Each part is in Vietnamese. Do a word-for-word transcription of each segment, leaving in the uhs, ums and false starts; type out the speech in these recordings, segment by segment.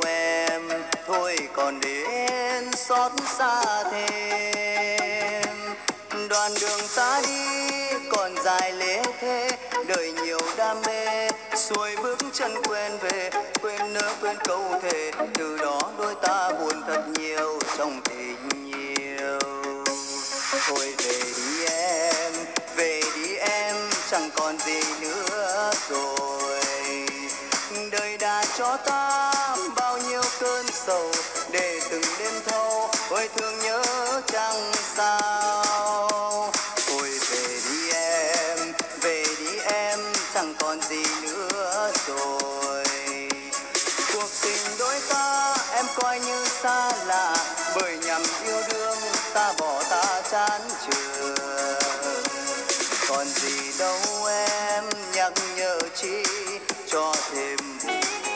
em thôi còn đến xót xa thêm. Đoạn đường ta đi còn dài lê thế, đời nhiều đam mê xuôi bước chân quên về, quên nỡ quên câu thề, từ đó đôi ta buồn thật nhiều trong tình yêu. Thôi về đi em, về đi em, chẳng còn gì nữa rồi. Đời đã cho ta bao nhiêu cơn sầu, để từng đêm thâu ôi thương nhớ chẳng sao. Thôi về đi em, về đi em, chẳng còn gì nữa rồi. Cuộc tình đôi ta em coi như xa lạ, bởi nhằm yêu đương ta bỏ ta chán chường. Còn gì đâu em nhắc nhở chi cho thêm buồn.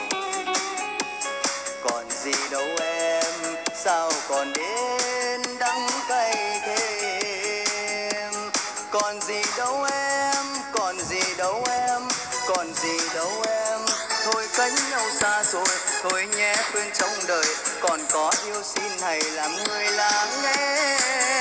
Còn gì đâu em sao còn đến đắng cay thêm. Còn gì đâu em, còn gì đâu em, còn gì đâu em. Thôi cách nhau xa rồi, thôi nhé quên trong đời. Còn có yêu xin hãy làm người lắng nghe.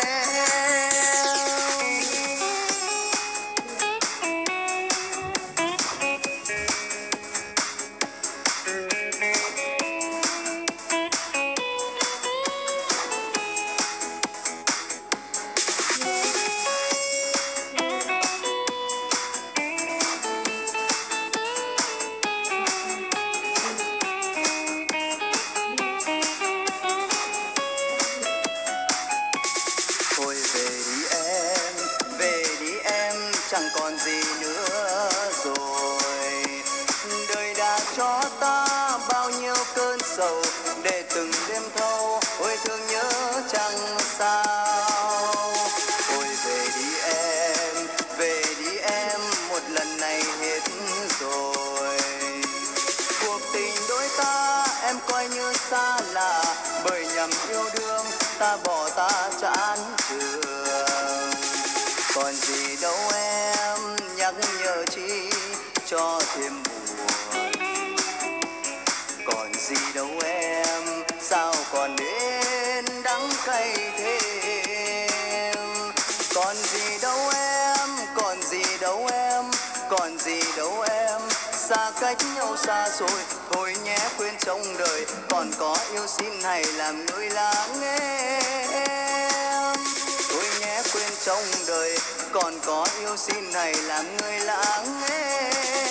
Chẳng còn gì nữa rồi. Đời đã cho ta bao nhiêu cơn sầu, để từng đêm thâu ôi thương nhớ chẳng sao. Ôi về đi em, về đi em, một lần này hết rồi. Cuộc tình đôi ta em coi như xa lạ, bởi nhằm yêu đương ta bỏ ta chán chường. Còn gì đâu em nhắc nhở chi cho thêm buồn. Còn gì đâu em sao còn đến đắng cay thêm. Còn gì đâu em, còn gì đâu em, còn gì đâu em. Xa cách nhau xa rồi, thôi nhé quên trong đời. Còn có yêu xin hãy làm người lắng nghe. Thôi nhé quên trong đời, còn có yêu xin hãy làm người lắng nghe.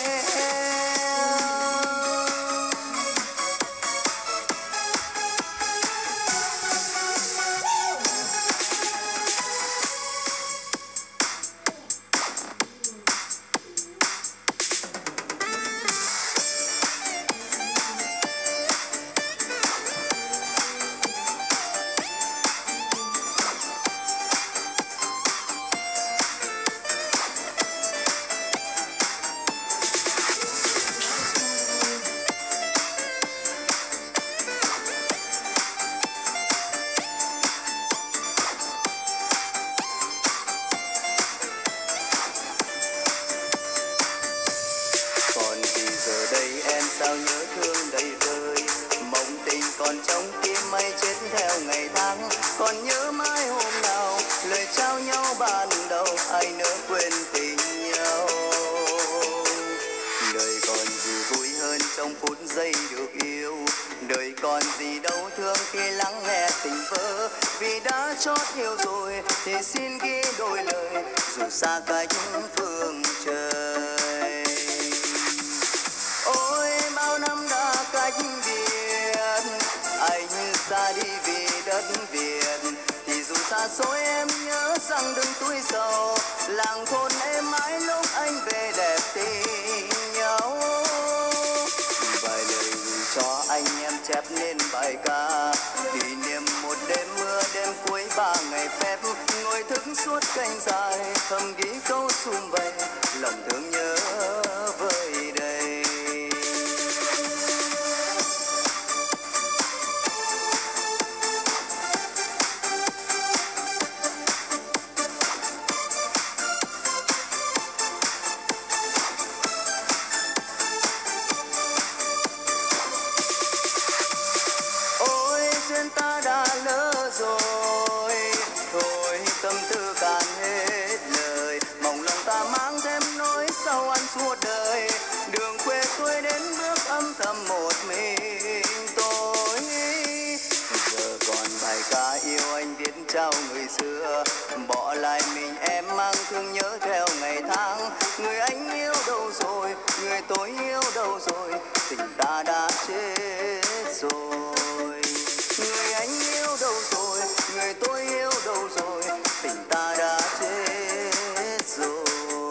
Sao nhớ thương đầy vơi, mộng tình còn trong tim mây chết theo ngày tháng. Còn nhớ mãi hôm nào lời trao nhau ban đầu, ai nỡ quên tình nhau. Đời còn gì vui hơn trong phút giây được yêu. Đời còn gì đau thương khi lắng nghe tình vỡ. Vì đã chót yêu rồi thì xin ghi đôi lời, dù xa cách phương trời. Ôi bao năm đã cách biệt, anh xa đi vì đất Việt. Thì dù xa xôi em nhớ rằng đừng túi sầu, làng thôn em mãi lúc anh về đẹp tình nhau. Vài lời gửi cho anh em chép nên bài ca, kỷ niệm một đêm mưa đêm cuối ba ngày phép. Ngồi thức suốt canh dài thầm ghi câu sum vầy, lòng thương nhớ vơi đầy. chào người xưa. Bỏ lại mình em mang thương nhớ theo ngày tháng. Người anh yêu đâu rồi, người tôi yêu đâu rồi, tình ta đã chết rồi. Người anh yêu đâu rồi, người tôi yêu đâu rồi, tình ta đã chết rồi.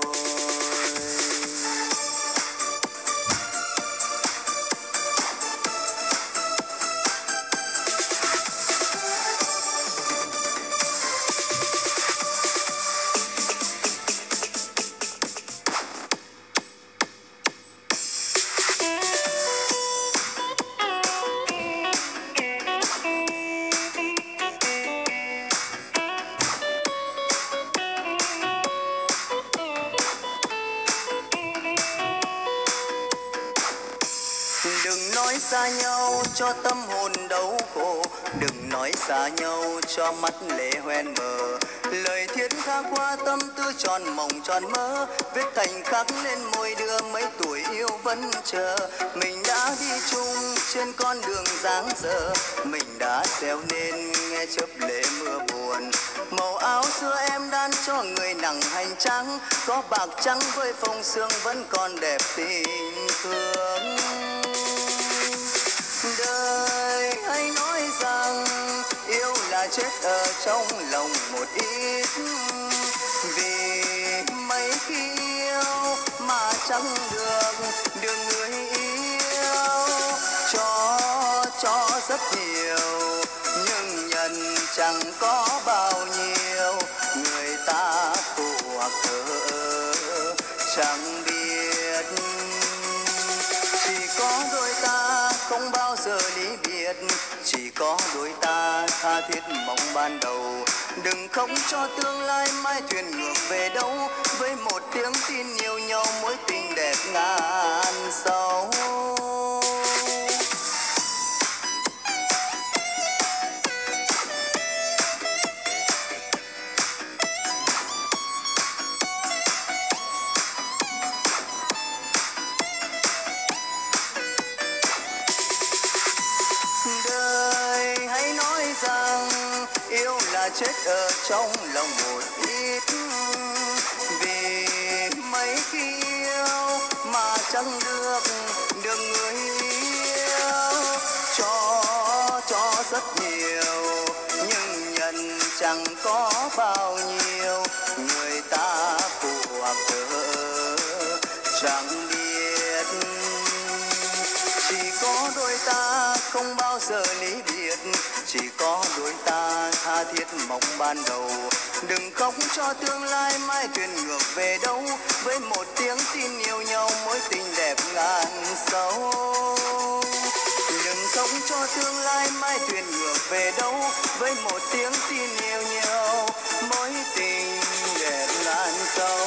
Đừng nói xa nhau cho tâm hồn đau khổ, đừng nói xa nhau cho mắt lệ hoen mờ. Lời thiết tha qua tâm tư tròn mộng tròn mơ, vết thành khắc lên môi đưa mấy tuổi yêu vẫn chờ. Mình đã đi chung trên con đường dáng dở, mình đã xeo nên nghe chớp lệ mưa buồn. Màu áo xưa em đan cho người nặng hành trắng, có bạc trắng với phông sương vẫn còn đẹp tình thương. Đời hay nói rằng yêu là chết ở trong lòng một ít, vì mấy khi yêu mà chẳng được được người yêu. Cho cho rất nhiều nhưng nhận chẳng có bao nhiêu, người ta phụ hoặc thờ chẳng biết. Chỉ có đôi ta không bao giờ ly biệt, chỉ có đôi ta tha thiết mong ban đầu. Đừng khóc cho tương lai mai thuyền ngược về đâu, với một tiếng tin yêu nhau mối tình đẹp ngàn sâu. Yêu là chết ở trong lòng một ít, vì mấy khi yêu mà chẳng được được người yêu. Cho cho rất nhiều nhưng nhận chẳng có bao nhiêu, người ta phụ hoặc thờ chẳng biết. Chỉ có đôi ta không bao giờ ly biệt, chỉ có đôi ta tha thiết mong ban đầu. Đừng khóc cho tương lai mai thuyền ngược về đâu, với một tiếng tin yêu nhau mối tình đẹp ngàn sâu. Đừng khóc cho tương lai mai thuyền ngược về đâu, với một tiếng tin yêu nhau mối tình đẹp ngàn sâu.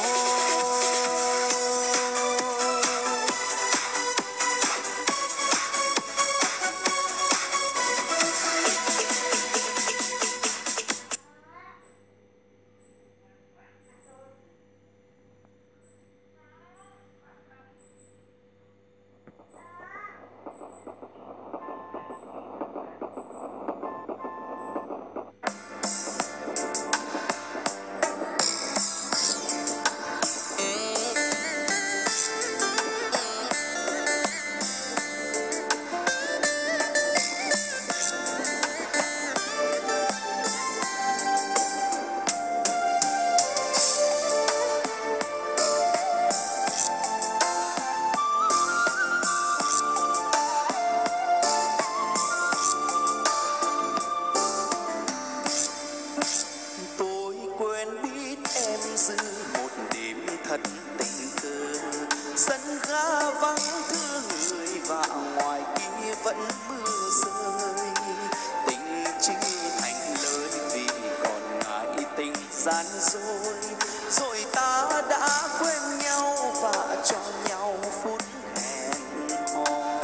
gian dối, rồi ta đã quên nhau và cho nhau phút hẹn hò.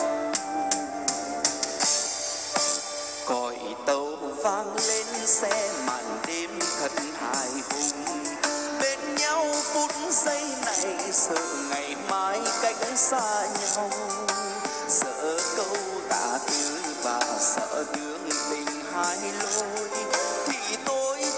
Còi tàu vang lên xe màn đêm thật hài hùng, bên nhau phút giây này sợ ngày mai cách xa nhau, sợ câu tả tư và sợ đường tình hai lối, thì tôi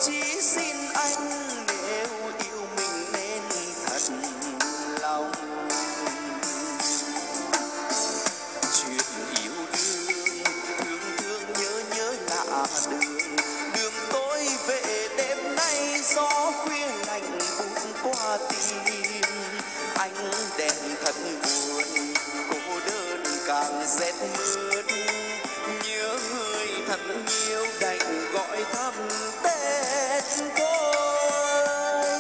qua tim. Ánh đèn thật buồn, cô đơn càng rét mướt. Nhớ người thật nhiều đành gọi thăm tên tôi.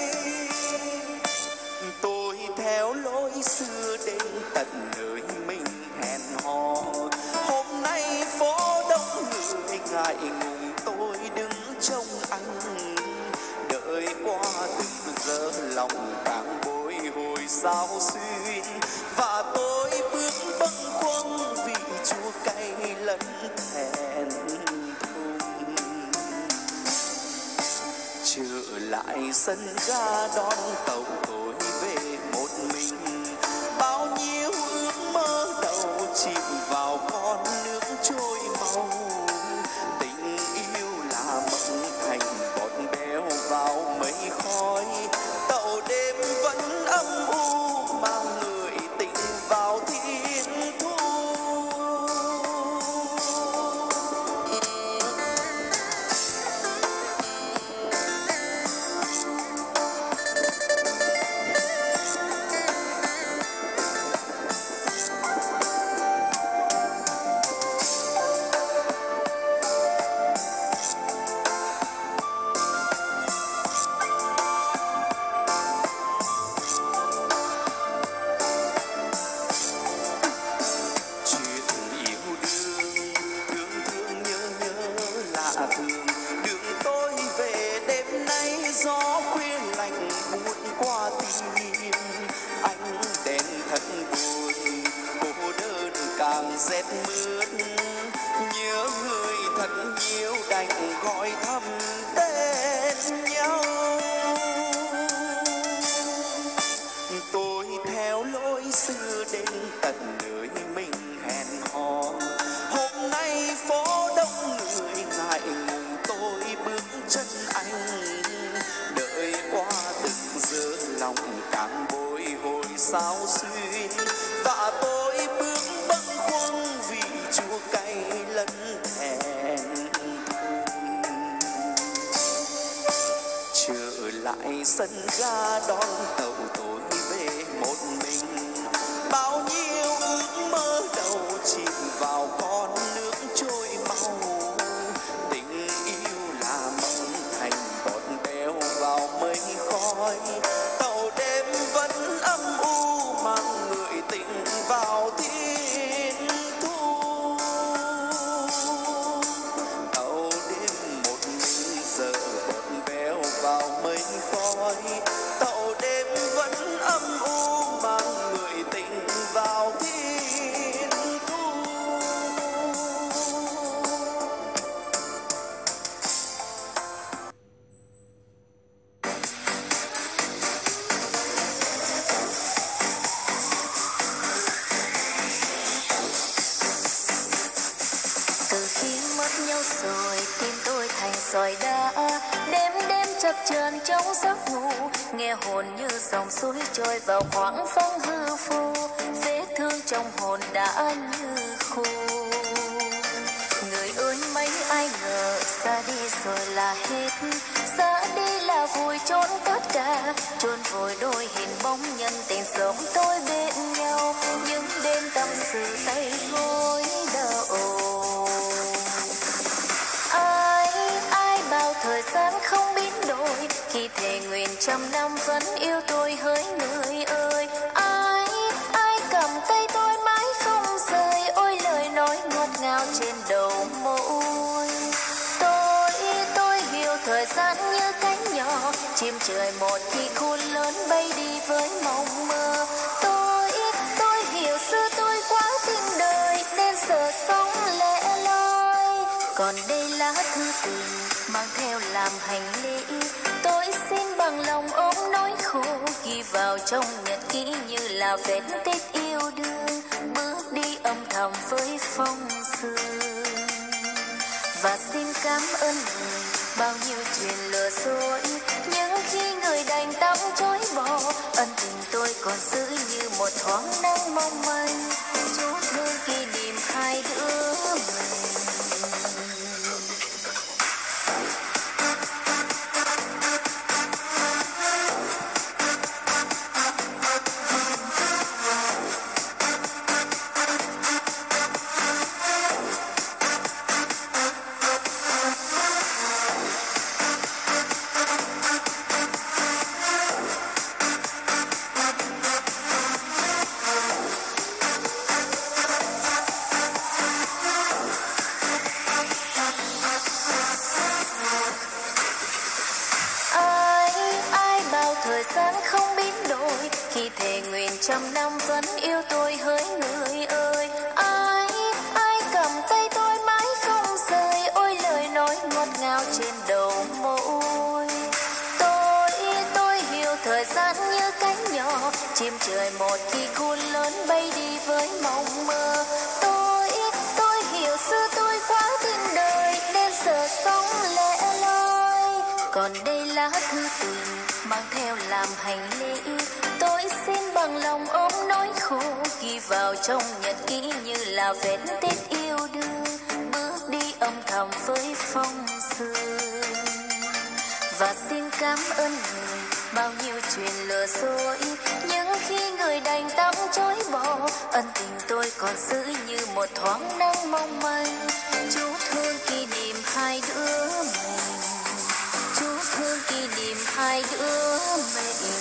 Tôi theo lối xưa đến tận nơi mình hẹn hò. Hôm nay phố đông người ngại ngùng, tôi đứng trông anh. Đợi qua từng giờ lòng càng bồi hồi sao xuyên. Và tôi bước bâng khuâng vì chua cay lẫn thẹn thùng. Trở lại sân ga đón tàu tôi về một mình. Bao nhiêu ước mơ đầu chìm vào con nước trôi mau. Tình yêu là mộng thành bọt béo vào mây khói. Tàu đêm vẫn âm u mang người tình vào thiên thu. Rét mướt, nhớ người thật nhiều đành gọi thăm tên nhau. Tôi theo lối xưa đến tận nơi mình hẹn hò. Hôm nay phố đông người ngại ngùng, tôi bước chân anh. Đợi qua từng giờ lòng càng bồi hồi sao xuyên. Và tôi bước bâng khuâng vì chua cay lẫn thẹn thùng. Trở lại sân ga đón tàu tôi về một mình. Bao nhiêu ước mơ đầu chìm vào con nước trôi mau. Tình yêu là mộng thành bọt béo vào mây khói. Tàu đêm vẫn âm u mang người tình vào thiên thu. Tàu đêm một mình giờ bọt béo vào mây khói. Tàu đêm vẫn âm u mang người tình vào thiên thu. Từ khi mất nhau rồi tim tôi thành sỏi đá. Đêm đêm chập chờn trong giấc ngủ, nghe hồn như dòng suối trôi vào khoảng phong hư vô. Vết thương trong hồn đã như khô. Người ơi mấy ai ngờ xa đi rồi là hết. Xa đi là vùi chôn tất cả, chôn vùi đôi hình bóng nhân tình sống tôi bên nhau. Những đêm tâm sự tay gối đau. Ai ai bao thời gian không biến đổi, khi thề nguyện trăm năm vẫn yêu tôi hỡi người ơi. Ai ai cầm tay tôi mãi không rời, ôi lời nói ngọt ngào trên đầu môi. Tôi tôi hiểu thời gian như cánh nhỏ, chim trời một khi khôn lớn bay đi với mộng mơ. Tôi tôi hiểu xưa tôi quá tình đời nên giờ sống lẻ loi. Còn đây lá thư tình mang theo làm hành lý, tôi xin bằng lòng ôm nỗi khổ ghi vào trong nhật ký như là vết tích yêu đương, bước đi âm thầm với phong sương. Và xin cảm ơn người bao nhiêu chuyện lừa dối, nhưng khi người đành tâm chối bỏ, ân tình tôi còn giữ như một thoáng nắng mong manh, chút hương kỷ niệm hai đứa mình. thời gian như cánh nhỏ, chim trời một khi khôn lớn bay đi với mộng mơ. Tôi, tôi hiểu xưa tôi quá tin đời nên giờ sống lẻ loi. Còn đây lá thư tình mang theo làm hành lễ, tôi xin bằng lòng ôm nỗi khổ ghi vào trong nhật ký như là vết tích yêu đương, bước đi âm thầm với phong sương. Và xin cảm ơn người bao nhiêu chuyện lừa dối, nhưng khi người đành tâm chối bỏ, ân tình tôi còn giữ như một thoáng nắng mong manh. Chú thương kỷ niệm hai đứa mình, chú thương kỷ niệm hai đứa mình.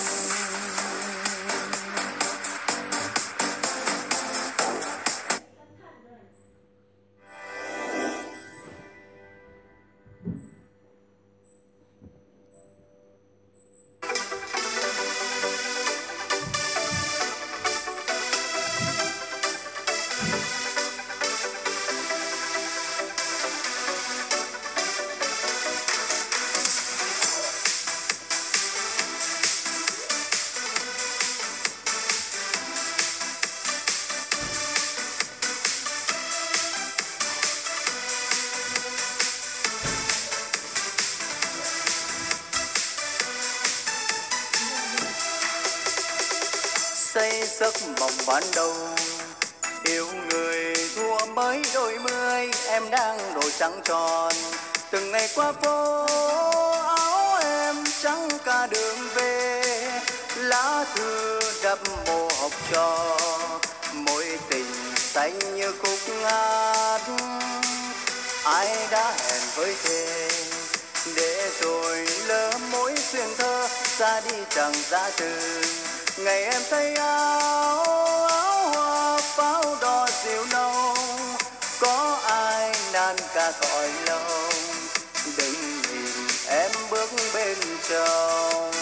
Xây giấc mộng ban đầu, yêu người thua mới đôi mươi, em đang đổi trắng tròn. Từng ngày qua phố áo em trắng cả đường về, lá thư đắp mồ học trò, mối tình xanh như khúc hát. Ai đã hẹn với thề, để rồi lỡ mối duyên thơ, ra đi chẳng ra từ. Ngày em thấy áo áo hoa pháo đỏ dịu nồng, có ai nan ca cõi lòng, đừng nhìn em bước bên chồng.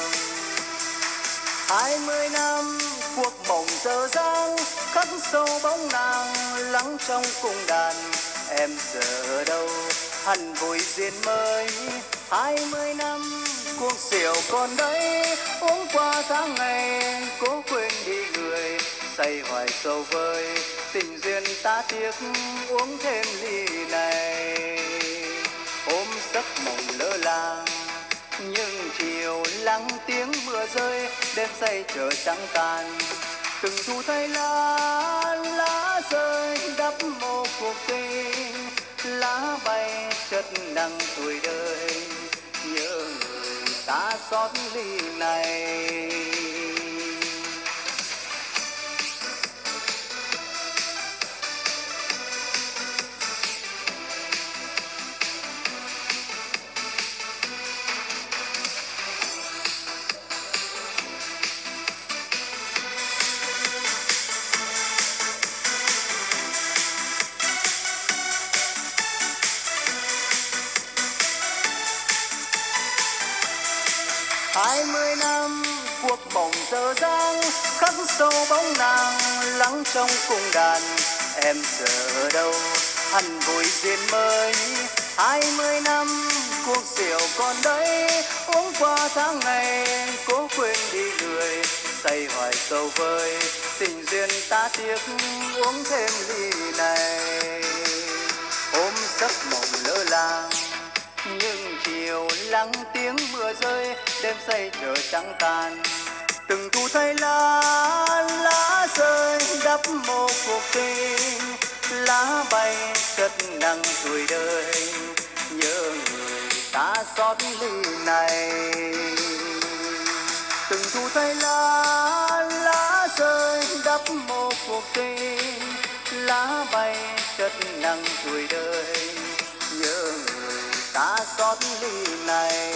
Hai mươi năm cuộc mộng dở dang, khắc sâu bóng nàng lắng trong cung đàn. Em giờ ở đâu hằn vội duyên mới, hai mươi năm cuộc rượu còn đấy, uống qua tháng ngày cố quên đi người, say hoài sầu vơi tình duyên ta tiếc uống thêm ly này. Ôm giấc mộng lơ là nhưng chiều lắng tiếng mưa rơi, đêm say chờ trắng tàn. Từng thu thay lá lá rơi đắp mồ cuộc tình, lá bay chất nặng tuổi đời, nhớ người ta xót ly này. Hai mươi năm cuộc mộng dở dang, khắc sâu bóng nàng lắng trong cung đàn. Em giờ ở đâu hằn vội duyên mới, hai mươi năm cuộc rượu còn đấy, uống qua tháng ngày cố quên đi người, say hoài sầu vơi tình duyên ta tiếc uống thêm ly này. Ôm giấc mộng lơ là nhưng chiều lắng tiếng mưa rơi, đêm say chờ trắng tàn. Từng thu thay lá lá rơi đắp mồ cuộc tình, lá bay cất nặng tuổi đời, nhớ người ta xót ly này. Từng thu thay lá lá rơi đắp mồ cuộc tình, lá bay cất nặng tuổi đời, nhớ người ta xót ly này.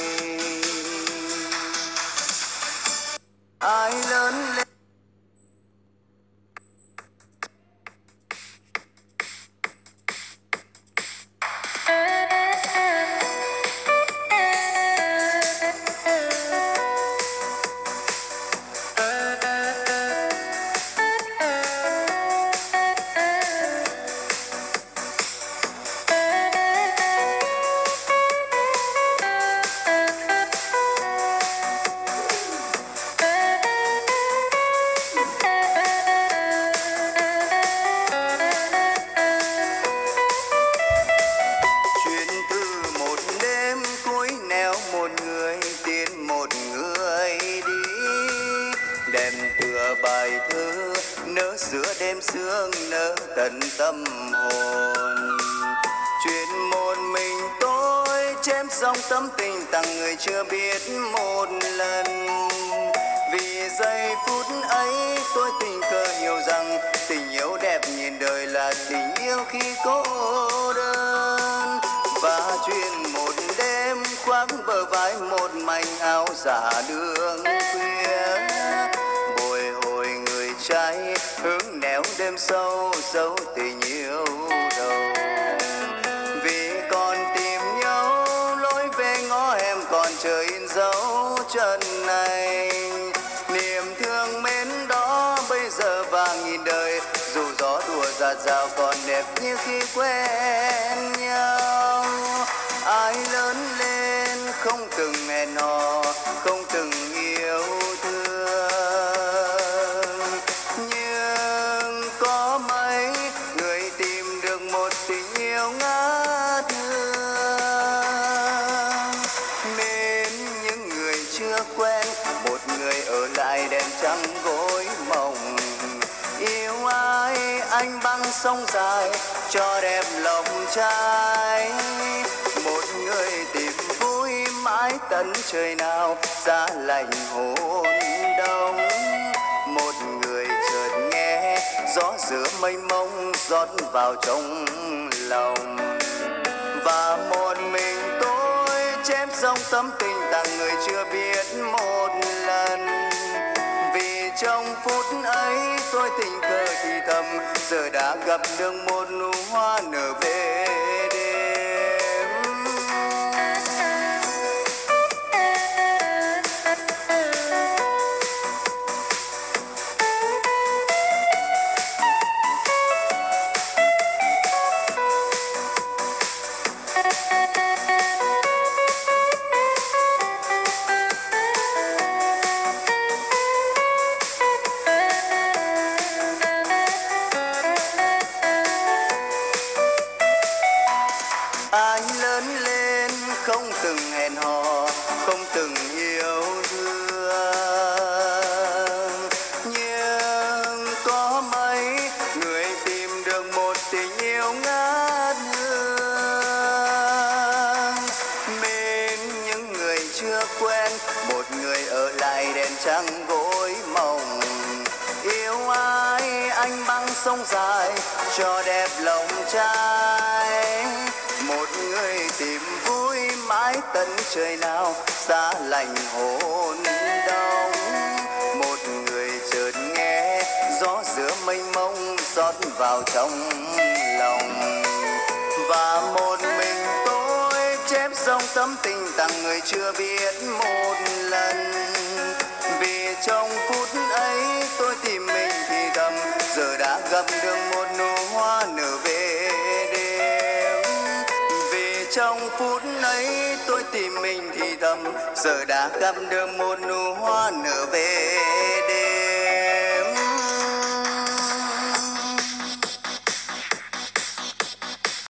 Ai lớn lên tận tâm hồn. Chuyện một mình tôi chém xong tấm tình tặng người chưa biết một lần. Vì giây phút ấy tôi tình cờ hiểu rằng tình yêu đẹp nhìn đời là tình yêu khi cô đơn. Và chuyện một đêm khoác bờ vai một mảnh áo giả đường khuya, bồi hồi người trai hướng nẻo đêm sâu dấu tình yêu đầu. Vì còn tìm nhau lối về ngõ em còn chờ in dấu chân này. Niềm thương mến đó bây giờ vàng nghìn đời, dù gió đùa dạt dào còn đẹp như khi quen nhau. Ai lớn lên không từng hẹn hò, không từng yêu thương, nhưng có mấy người tìm được một tình yêu ngát hương. Mến những người chưa quen, một người ở lại đèn trắng gối mộng. Yêu ai anh băng sông dài cho đẹp lòng trai. Một người tìm vui mãi tận trời nào giá lạnh hôn đông. Một người chợt nghe gió giữa mênh mông rót vào trong lòng. Và một mình tôi chém xong tấm tình tặng người chưa biết một lần. Vì trong phút ấy tôi tình cờ thì thầm, giờ đã gặp được một nụ hoa nở về đêm. Anh lớn lên không từng hẹn hò, không từng yêu thương, nhưng có mấy người tìm được một tình yêu ngát hương. Mến những người chưa quen, một người ở lại đèn trắng gối mộng. Yêu ai anh băng sông dài cho đẹp lòng trai. Một người tìm vui mãi tận trời nào xa lạnh hôn đông. Một người chợt nghe gió giữa mênh mông rót vào trong lòng. Và một mình tôi chép xong tấm tình tặng người chưa biết một lần. Vì trong phút ấy tôi tìm mình thì thầm, giờ đã gặp được một nụ hoa nở về đêm. Vì trong phút ấy tôi tìm mình thì thầm, giờ đã gặp được một nụ hoa nở về đêm.